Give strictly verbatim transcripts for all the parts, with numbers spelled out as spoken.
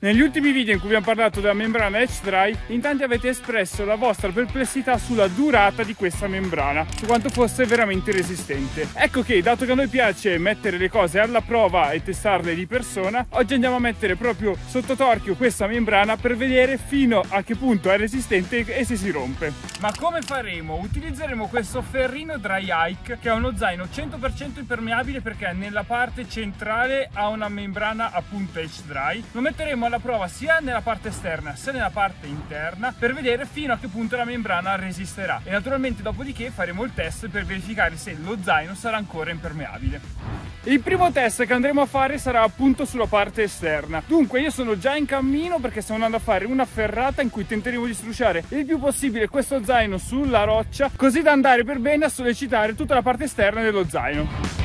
Negli ultimi video in cui abbiamo parlato della membrana Edge Dry, in tanti avete espresso la vostra perplessità sulla durata di questa membrana, su quanto fosse veramente resistente. Ecco che, dato che a noi piace mettere le cose alla prova e testarle di persona, oggi andiamo a mettere proprio sotto torchio questa membrana per vedere fino a che punto è resistente e se si rompe. Ma come faremo? Utilizzeremo questo Ferrino Dry Hike, che è uno zaino cento per cento impermeabile perché nella parte centrale ha una membrana appunto Edge Dry. Lo metteremo alla prova sia nella parte esterna sia nella parte interna per vedere fino a che punto la membrana resisterà, e naturalmente dopodiché faremo il test per verificare se lo zaino sarà ancora impermeabile. Il primo test che andremo a fare sarà appunto sulla parte esterna. Dunque io sono già in cammino perché stiamo andando a fare una ferrata in cui tenteremo di strusciare il più possibile questo zaino sulla roccia, così da andare per bene a sollecitare tutta la parte esterna dello zaino.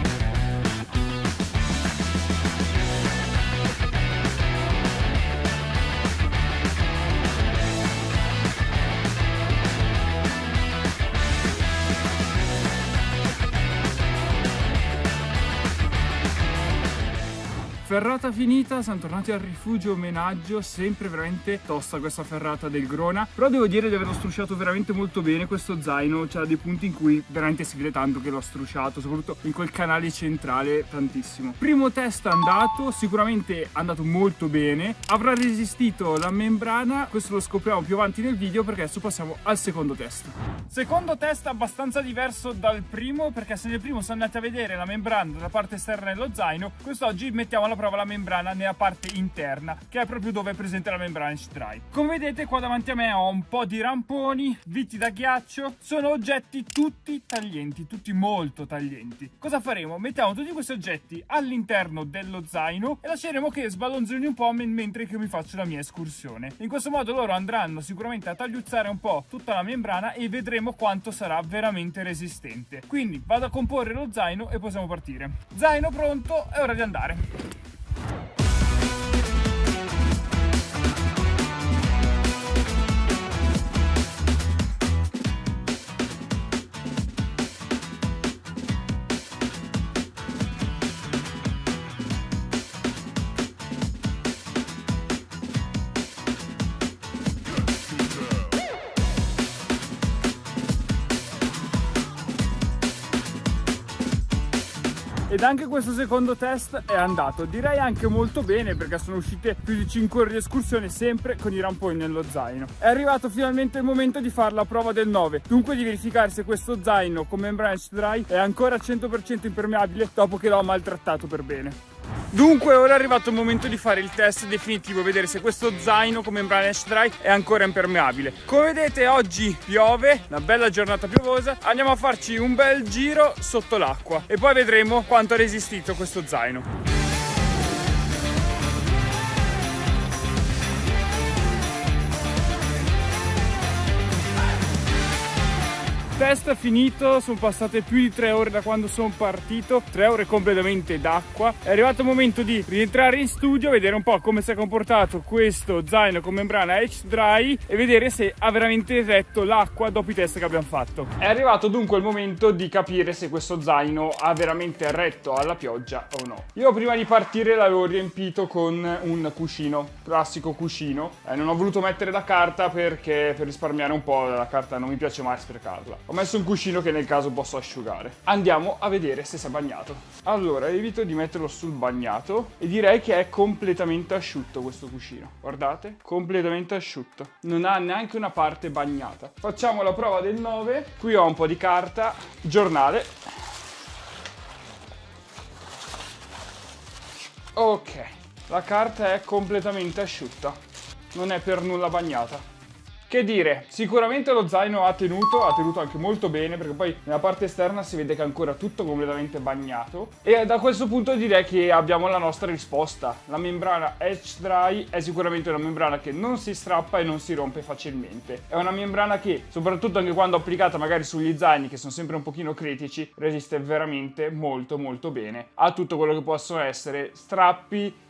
Ferrata finita, siamo tornati al rifugio omenaggio, sempre veramente tosta questa ferrata del Grona, però devo dire di averlo strusciato veramente molto bene questo zaino, c'ha dei punti in cui veramente si vede tanto che l'ho strusciato, soprattutto in quel canale centrale tantissimo. Primo test andato, sicuramente è andato molto bene, avrà resistito la membrana, questo lo scopriamo più avanti nel video perché adesso passiamo al secondo test. Secondo test abbastanza diverso dal primo, perché se nel primo siamo andati a vedere la membrana dalla parte esterna dello zaino, quest'oggi mettiamo alla prova la membrana nella parte interna, che è proprio dove è presente la membrana Edge Dry. Come vedete qua davanti a me ho un po' di ramponi, viti da ghiaccio, sono oggetti tutti taglienti, tutti molto taglienti. Cosa faremo? Mettiamo tutti questi oggetti all'interno dello zaino e lasceremo che sballonzino un po' mentre che mi faccio la mia escursione. In questo modo loro andranno sicuramente a tagliuzzare un po' tutta la membrana e vedremo quanto sarà veramente resistente. Quindi vado a comporre lo zaino e possiamo partire. Zaino pronto, è ora di andare. Ed anche questo secondo test è andato, direi anche molto bene, perché sono uscite più di cinque ore di escursione sempre con i ramponi nello zaino. È arrivato finalmente il momento di fare la prova del nove, dunque di verificare se questo zaino con membrana Edge Dry è ancora cento per cento impermeabile dopo che l'ho maltrattato per bene. Dunque ora è arrivato il momento di fare il test definitivo, vedere se questo zaino con membrana Edge Dry è ancora impermeabile. Come vedete oggi piove, una bella giornata piovosa, andiamo a farci un bel giro sotto l'acqua e poi vedremo quanto ha resistito questo zaino. Test finito, sono passate più di tre ore da quando sono partito, tre ore completamente d'acqua. È arrivato il momento di rientrare in studio, vedere un po' come si è comportato questo zaino con membrana Edge Dry e vedere se ha veramente retto l'acqua dopo i test che abbiamo fatto. È arrivato dunque il momento di capire se questo zaino ha veramente retto alla pioggia o no. Io prima di partire l'avevo riempito con un cuscino, classico cuscino. Eh, non ho voluto mettere la carta perché per risparmiare un po', la carta non mi piace mai sprecarla. Ho messo un cuscino che nel caso posso asciugare. Andiamo a vedere se si è bagnato. Allora, evito di metterlo sul bagnato e direi che è completamente asciutto questo cuscino. Guardate, completamente asciutto. Non ha neanche una parte bagnata. Facciamo la prova del nove. Qui ho un po' di carta, giornale. Ok, la carta è completamente asciutta. Non è per nulla bagnata. Che dire, sicuramente lo zaino ha tenuto, ha tenuto anche molto bene, perché poi nella parte esterna si vede che è ancora tutto completamente bagnato. E da questo punto direi che abbiamo la nostra risposta. La membrana Edge Dry è sicuramente una membrana che non si strappa e non si rompe facilmente. È una membrana che, soprattutto anche quando applicata magari sugli zaini, che sono sempre un pochino critici, resiste veramente molto molto bene a tutto quello che possono essere strappi,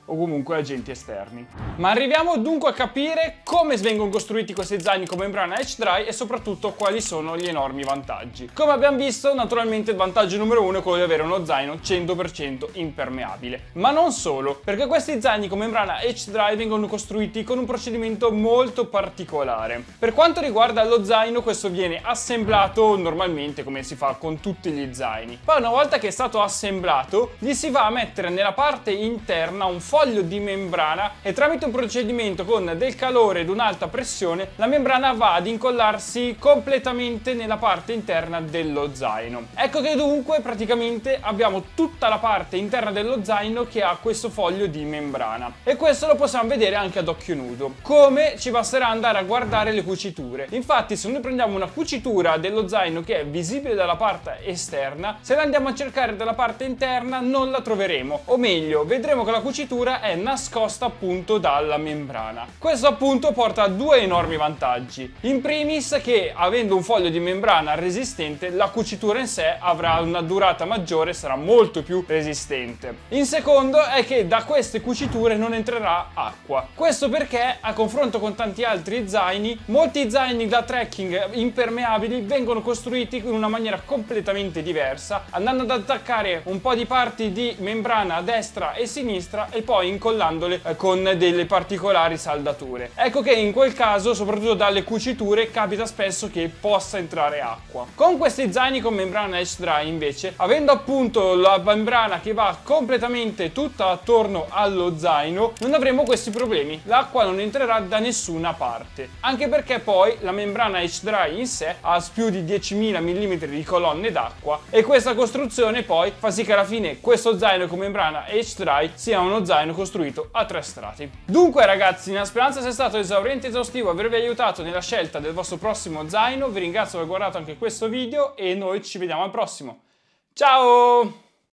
o comunque agenti esterni. Ma arriviamo dunque a capire come vengono costruiti questi zaini con membrana H-Dry e soprattutto quali sono gli enormi vantaggi. Come abbiamo visto, naturalmente il vantaggio numero uno è quello di avere uno zaino cento per cento impermeabile. Ma non solo, perché questi zaini con membrana H-Dry vengono costruiti con un procedimento molto particolare. Per quanto riguarda lo zaino, questo viene assemblato normalmente come si fa con tutti gli zaini. Poi una volta che è stato assemblato, gli si va a mettere nella parte interna un foglio di membrana e tramite un procedimento con del calore ed un'alta pressione la membrana va ad incollarsi completamente nella parte interna dello zaino. Ecco che dunque praticamente abbiamo tutta la parte interna dello zaino che ha questo foglio di membrana, e questo lo possiamo vedere anche ad occhio nudo. Come ci basterà andare a guardare le cuciture. Infatti se noi prendiamo una cucitura dello zaino che è visibile dalla parte esterna, se la andiamo a cercare dalla parte interna non la troveremo, o meglio vedremo che la cucitura è nascosta appunto dalla membrana. Questo appunto porta a due enormi vantaggi. In primis che avendo un foglio di membrana resistente, la cucitura in sé avrà una durata maggiore, sarà molto più resistente. In secondo è che da queste cuciture non entrerà acqua. Questo perché a confronto con tanti altri zaini, molti zaini da trekking impermeabili vengono costruiti in una maniera completamente diversa, andando ad attaccare un po' di parti di membrana a destra e sinistra e poi incollandole con delle particolari saldature. Ecco che in quel caso, soprattutto dalle cuciture, capita spesso che possa entrare acqua. Con questi zaini con membrana H-Dry invece, avendo appunto la membrana che va completamente tutta attorno allo zaino, non avremo questi problemi. L'acqua non entrerà da nessuna parte, anche perché poi la membrana H-Dry in sé ha più di diecimila millimetri di colonne d'acqua, e questa costruzione poi fa sì che alla fine questo zaino con membrana H-Dry sia uno zaino costruito a tre strati. Dunque ragazzi, nella speranza sia stato esauriente e esaustivo, avervi aiutato nella scelta del vostro prossimo zaino, vi ringrazio per aver guardato anche questo video e noi ci vediamo al prossimo. Ciao!